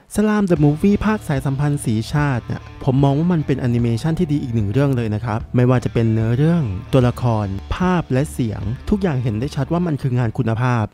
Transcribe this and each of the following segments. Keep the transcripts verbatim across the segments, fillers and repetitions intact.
สลาม The Movie ภาคสายสัมพันธ์สีชาติเนี่ยผมมองว่ามันเป็นแอนิเมชันที่ดีอีกหนึ่งเรื่องเลยนะครับไม่ว่าจะเป็นเนื้อเรื่องตัวละครภาพและเสียงทุกอย่างเห็นได้ชัดว่ามันคืองานคุณภาพ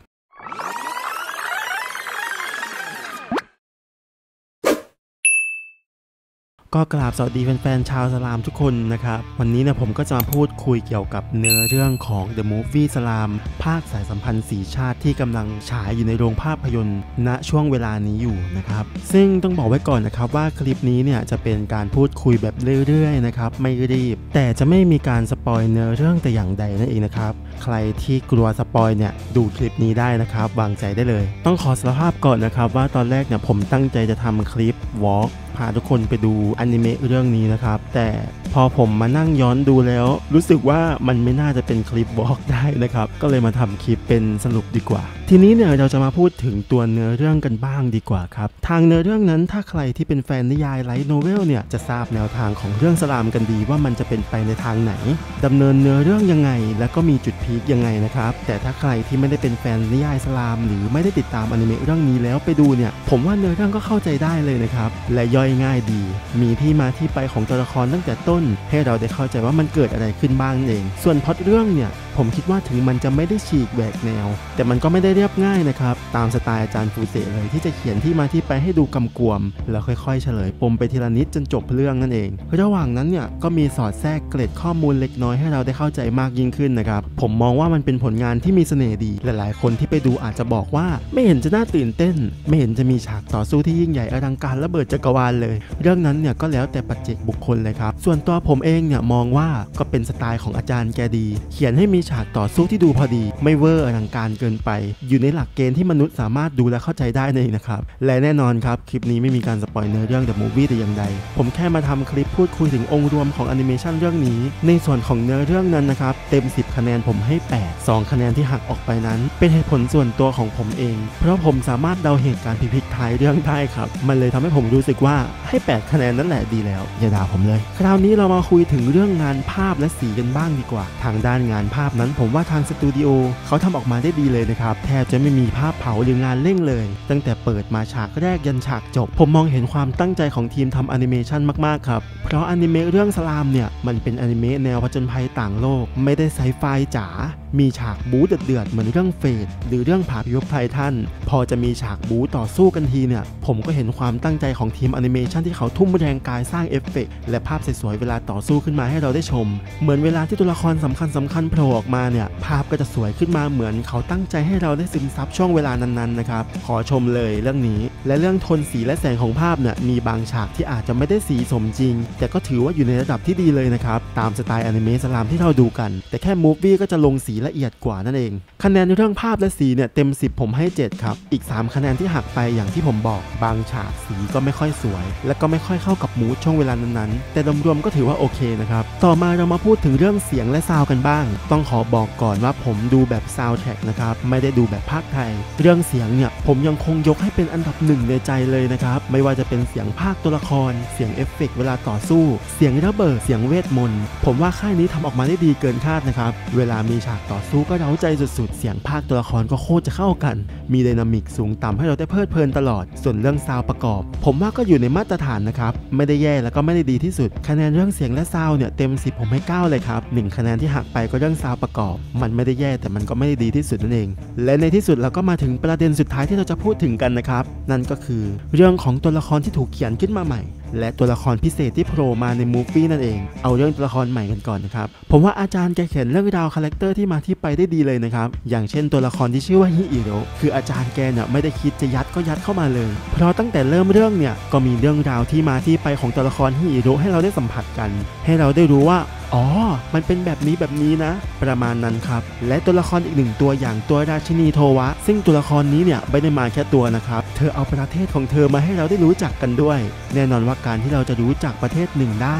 ก็กราบสวัสดีแฟนๆชาวสลามทุกคนนะครับวันนี้นะผมก็จะมาพูดคุยเกี่ยวกับเนื้อเรื่องของ The Movie สลามภาคสายสัมพันธ์สีชาติที่กำลังฉายอยู่ในโรงภาพยนตร์ณช่วงเวลานี้อยู่นะครับซึ่งต้องบอกไว้ก่อนนะครับว่าคลิปนี้เนี่ยจะเป็นการพูดคุยแบบเรื่อยๆนะครับไม่รีบแต่จะไม่มีการสปอยเนื้อเรื่องแต่อย่างใดนั่นเองนะครับใครที่กลัวสปอยเนี่ยดูคลิปนี้ได้นะครับวางใจได้เลยต้องขอสารภาพก่อนนะครับว่าตอนแรกเนี่ยผมตั้งใจจะทำคลิปวอล์กพาทุกคนไปดูอนิเมะเรื่องนี้นะครับแต่พอผมมานั่งย้อนดูแล้วรู้สึกว่ามันไม่น่าจะเป็นคลิปวอล์กได้นะครับก็เลยมาทำคลิปเป็นสรุปดีกว่าทีนี้เนี่ยเราจะมาพูดถึงตัวเนื้อเรื่องกันบ้างดีกว่าครับทางเนื้อเรื่องนั้นถ้าใครที่เป็นแฟนนิยายไลท์โนเวลเนี่ยจะทราบแนวทางของเรื่องสลามกันดีว่ามันจะเป็นไปในทางไหนดำเนินเนื้อเรื่องยังไงแล้วก็มีจุดพีคยังไงนะครับแต่ถ้าใครที่ไม่ได้เป็นแฟนนิยายสลามหรือไม่ได้ติดตามอนิเมะเรื่องนี้แล้วไปดูเนี่ยผมว่าเนื้อเรื่องก็เข้าใจได้เลยนะครับและย่อยง่ายดีมีที่มาที่ไปของตัวละครตั้งแต่ต้นให้เราได้เข้าใจว่ามันเกิดอะไรขึ้นบ้างเองส่วนพล็อตเรื่องเนี่ยผมคิดว่าถึงมันจะไม่ได้ฉีกแหวกแนวแต่มันก็ไม่ได้เรียบง่ายนะครับตามสไตล์อาจารย์ฟูเซเลยที่จะเขียนที่มาที่ไปให้ดูกำกวมแล้วค่อยๆเฉลยปมไปทีละนิดจนจบเรื่องนั่นเองระหว่างนั้นเนี่ยก็มีสอดแทรกเกร็ดข้อมูลเล็กน้อยให้เราได้เข้าใจมากยิ่งขึ้นนะครับผมมองว่ามันเป็นผลงานที่มีเสน่ห์ดีหลายๆคนที่ไปดูอาจจะบอกว่าไม่เห็นจะน่าตื่นเต้นไม่เห็นจะมีฉากต่อสู้ที่ยิ่งใหญ่อลังการระเบิดจักรวาลเลยเรื่องนั้นเนี่ยก็แล้วแต่ปัจเจกบุคคลเลยครับส่วนตัวผมเองเนี่ยมองว่าก็เป็นสไตล์ของอาจารย์แกดีเขียนให้มีฉากต่อสู้ที่ดูพอดีไม่เวอร์อลังการเกินไปอยู่ในหลักเกณฑ์ที่มนุษย์สามารถดูและเข้าใจได้เลยนะครับและแน่นอนครับคลิปนี้ไม่มีการสปอยเนื้อเรื่อง The Movie แต่อย่างใดผมแค่มาทำคลิปพูดคุยถึงองค์รวมของแอนิเมชันเรื่องนี้ในส่วนของเนื้อเรื่องนั้นนะครับเต็มสิบคะแนนผมให้แปด สองคะแนนที่หักออกไปนั้นเป็นเหตุผลส่วนตัวของผมเองเพราะผมสามารถเดาเหตุการณ์พลิกท้ายเรื่องได้ครับมันเลยทำให้ผมรู้สึกว่าให้แปดคะแนนนั่นแหละดีแล้วอย่าด่าผมเลยคราวนี้เรามาคุยถึงเรื่องงานภาพและสีกันบ้างดีกว่าทางด้านงานภาพนั้นผมว่าทางสตูดิโอเขาทำออกมาได้ดีเลยนะครับแทบจะไม่มีภาพเผาหรืองานเร่งเลยตั้งแต่เปิดมาฉากแรกยันฉากจบผมมองเห็นความตั้งใจของทีมทำแอนิเมชันมากๆครับเพราะอนิเมะเรื่องสลามเนี่ยมันเป็นอนิเมะแนวผจญภัยต่างโลกไม่ได้ไซไฟจ๋ามีฉากบู๊เดือดๆเหมือนเรื่องเฟดหรือเรื่องผาพิภพไททันพอจะมีฉากบู๊ต่อสู้กันทีเนี่ยผมก็เห็นความตั้งใจของทีมแอนิเมชันที่เขาทุ่มแรงกายสร้างเอฟเฟกต์และภาพสวยๆเวลาต่อสู้ขึ้นมาให้เราได้ชมเหมือนเวลาที่ตัวละครสำคัญสำคัญโผล่ออกมาเนี่ยภาพก็จะสวยขึ้นมาเหมือนเขาตั้งใจให้เราได้ซึมซับช่วงเวลานั้นๆนะครับขอชมเลยเรื่องนี้และเรื่องโทนสีและแสงของภาพเนี่ยมีบางฉากที่อาจจะไม่ได้สีสมจริงแต่ก็ถือว่าอยู่ในระดับที่ดีเลยนะครับตามสไตล์อนิเมะสลามที่เราดูกันแต่แค่มูฟวี่ก็จะลงสีละเอียดกว่านั่นเองคะแนนในเรื่องภาพและสีเนี่ยเต็มสิบผมให้เจ็ดครับอีกสามคะแนนที่หักไปอย่างที่ผมบอกบางฉากสีก็ไม่ค่อยสวยและก็ไม่ค่อยเข้ากับมูดช่วงเวลานั้นๆแต่รวมๆก็ถือว่าโอเคนะครับต่อมาเรามาพูดถึงเรื่องเสียงและซาวด์กันบ้างต้องขอบอกก่อนว่าผมดูแบบซาวด์แทร็กนะครับไม่ได้ดูแบบภาคไทยเรื่องเสียงเนี่ยผมยังคงยกให้เป็นอันดับหนึ่งในใจเลยนะครับไม่ว่าจะเป็นเสียงภาคตัวละครเสียงเอฟเฟกต์เวลาต่อสู้เสียงระเบิดเสียงเวทมนต์ผมว่าค่ายนี้ทำออกมาได้ดีเกินคาดนะครับเวลามีฉากต่อสู้ก็เร้าใจสุดๆเสียงภาคตัวละครก็โคตรจะเข้ากันมีไดนามิกสูงต่ำให้เราได้เพลิดเพลินตลอดส่วนเรื่องซาวด์ประกอบผมว่าก็อยู่ในมาตรฐานนะครับไม่ได้แย่แล้วก็ไม่ได้ดีที่สุดคะแนนเรื่องเสียงและซาวด์เนี่ยเต็มสิบผมให้เก้าเลยครับหนึ่งคะแนนที่หักไปก็เรื่องซาวด์ประกอบมันไม่ได้แย่แต่มันก็ไม่ได้ดีที่สุดนั่นเองและในที่สุดเราก็มาถึงประเด็นสุดท้ายที่เราจะพูดถึงกันนะครับนั่นก็คือเรื่องของตัวละครที่ถูกเขียนขึ้นมาใหม่และตัวละครพิเศษที่โผล่มาในมูฟวี่นั่นเองเอาเรื่องตัวละครใหม่กันก่อนนะครับผมว่าอาจารย์แกเขียนเรื่องราวคาแรคเตอร์ที่มาที่ไปได้ดีเลยนะครับอย่างเช่นตัวละครที่ชื่อว่าฮิอิโร่คืออาจารย์แกเนี่ยไม่ได้คิดจะยัดก็ยัดเข้ามาเลยเพราะตั้งแต่เริ่มเรื่องเนี่ยก็มีเรื่องราวที่มาที่ไปของตัวละครฮิอิโร่ให้เราได้สัมผัสกันให้เราได้รู้ว่าอ๋อมันเป็นแบบนี้แบบนี้นะประมาณนั้นครับและตัวละครอีกหนึ่งตัวอย่างตัวราชินีโทวะซึ่งตัวละครนี้เนี่ยไม่ได้มาแค่ตัวนะครับเธอเอาประเทศของเธอมาให้เราได้รู้จักกันด้วยแน่นอนว่าการที่เราจะรู้จักประเทศหนึ่งได้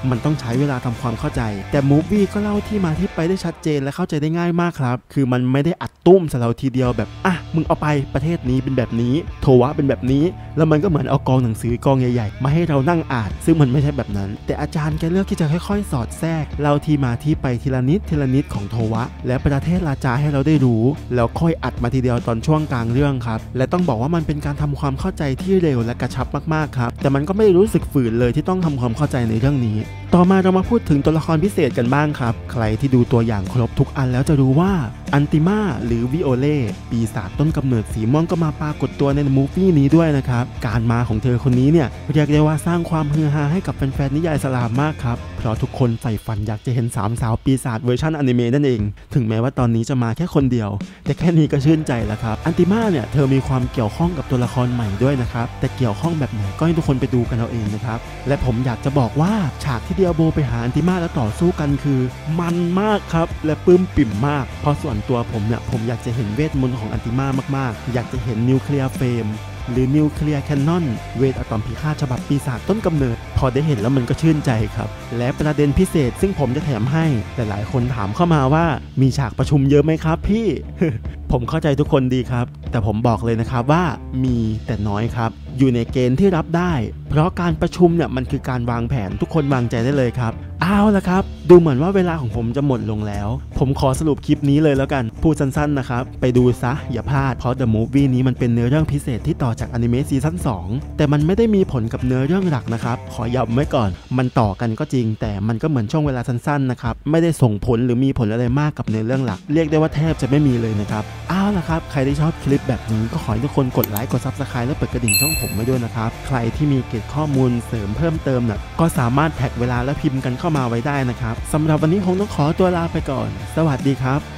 มันต้องใช้เวลาทำความเข้าใจแต่มูฟวี่ก็เล่าที่มาที่ไปได้ชัดเจนและเข้าใจได้ง่ายมากครับคือมันไม่ได้อัดตุ้มใส่เราทีเดียวแบบอ่ะมึงเอาไปประเทศนี้เป็นแบบนี้โทวะเป็นแบบนี้แล้วมันก็เหมือนเอากองหนังสือกองใหญ่ๆมาให้เรานั่งอ่านซึ่งมันไม่ใช่แบบนั้นแต่อาจารย์แกเลือกที่จะค่อยๆสอดแทรกเล่าที่มาที่ไปทีละนิดทีละนิดของโทวะและประเทศราชาให้เราได้รู้แล้วค่อยอัดมาทีเดียวตอนช่วงกลางเรื่องครับและต้องบอกว่ามันเป็นการทำความเข้าใจที่เร็วและกระชับมากๆครับแต่มันก็ไม่รู้สึกฝืนเลยที่ต้องทำความเข้าใจในเรื่องนี้ต่อมาเรามาพูดถึงตัวละครพิเศษกันบ้างครับใครที่ดูตัวอย่างครบทุกอันแล้วจะรู้ว่าอันติมาหรือวิโอเล่ปีศาจต้นกำเนิดสีม่วงก็มาปรากฏตัวในมูฟวี่นี้ด้วยนะครับการมาของเธอคนนี้เนี่ยเรียกได้ว่าสร้างความฮือฮาให้กับแฟนๆนิยายสลามมากครับเพราะทุกคนใฝ่ฝันอยากจะเห็นสามสาวปีศาจเวอร์ชันอนิเมะนั่นเองถึงแม้ว่าตอนนี้จะมาแค่คนเดียวแต่แค่นี้ก็ชื่นใจแล้วครับอันติมาเนี่ยเธอมีความเกี่ยวข้องกับตัวละครใหม่ด้วยนะครับแต่เกี่ยวข้องแบบไหนก็ให้ทุกคนไปดูกันเอาเองนะครับและผมอยากจะบอกว่าฉากที่เดียโบไปหาอันติมาแล้วต่อสู้กันคือมันมากครับและปลื้มปิ่มมากเพราะส่วนตัวผมเนี่ยผมอยากจะเห็นเวทมนต์ของอันติมามากๆอยากจะเห็นนิวเคลียร์เฟรมหรือนิวเคลียร์แคนนอนเวทอะตอมพิฆาตฉบับปีศาจต้นกำเนิดพอได้เห็นแล้วมันก็ชื่นใจครับและประเด็นพิเศษซึ่งผมจะแถมให้แต่หลายคนถามเข้ามาว่ามีฉากประชุมเยอะไหมครับพี่ ผมเข้าใจทุกคนดีครับแต่ผมบอกเลยนะครับว่ามีแต่น้อยครับอยู่ในเกณฑ์ที่รับได้เพราะการประชุมเนี่ยมันคือการวางแผนทุกคนวางใจได้เลยครับเอาละครับดูเหมือนว่าเวลาของผมจะหมดลงแล้วผมขอสรุปคลิปนี้เลยแล้วกันพูดสั้นๆนะครับไปดูซะอย่าพลาดเพราะ The Movie นี้มันเป็นเนื้อเรื่องพิเศษที่ต่อจากอนิเมะซีซั่นสองแต่มันไม่ได้มีผลกับเนื้อเรื่องหลักนะครับขอย้ำไว้ก่อนมันต่อกันก็จริงแต่มันก็เหมือนช่วงเวลาสั้นๆนะครับไม่ได้ส่งผลหรือมีผลอะไรมากกับเนื้อเรื่องหลักเรียกได้ว่าแทบจะไม่มีเลยนะครับเอาละครับใครที่ชอบคลิปแบบนี้ก็ขอให้ทุกคนกดไลค์กด ซับสไครบ์ และเปิดกระดิ่งช่องผมไว้ด้วยนะครับใครที่มีเกร็ดข้อมูลเสริมเพิ่มเติมน่ะก็สามารถแท็กเวลาและพิมพ์กันเข้ามาไว้ได้นะครับสำหรับวันนี้คงต้องขอตัวลาไปก่อนสวัสดีครับ